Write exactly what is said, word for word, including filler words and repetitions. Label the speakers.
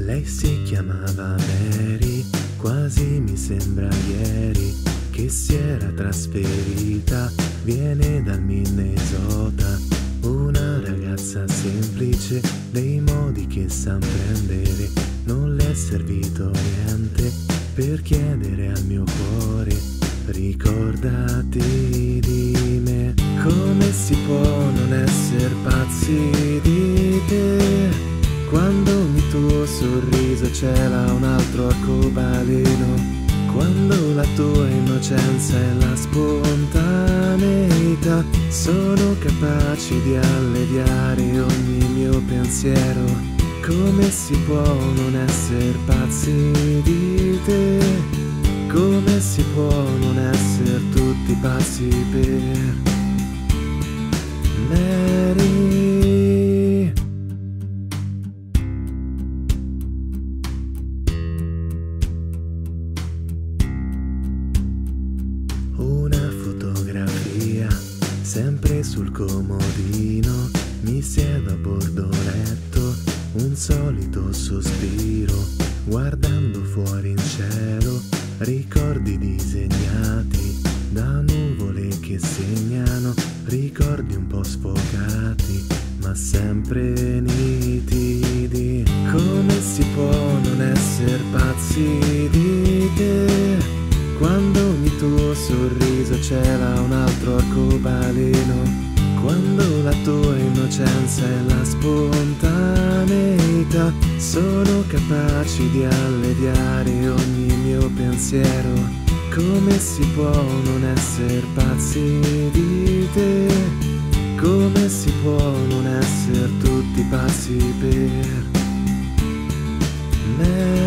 Speaker 1: Lei si chiamava Mary, quasi mi sembra ieri che si era trasferita, viene dal Minnesota, una ragazza semplice, dei modi che sa prendere, non le è servito niente per chiedere al mio cuore, ricordati di me. Come si può non essere pazzi di te, quando il tuo sorriso cela un altro arcobaleno, quando la tua innocenza e la spontaneità sono capaci di alleviare ogni mio pensiero. Come si può non essere pazzi di te? Come si può non essere tutti pazzi per Mary? Una fotografia, sempre sul comodino, mi siedo a bordo letto, un solito sospiro, guardando fuori in cielo, ricordi disegnati da nuvole che segnano, ricordi un po' sfocati, ma sempre nitidi. Come si può non essere pazzi di te, quando ogni tuo sorriso cela un altro arcobaleno, quando la tua innocenza e la spontaneità sono capaci di alleviare ogni mio pensiero. Come si può non essere pazzi di te? Come si può non essere tutti pazzi per me?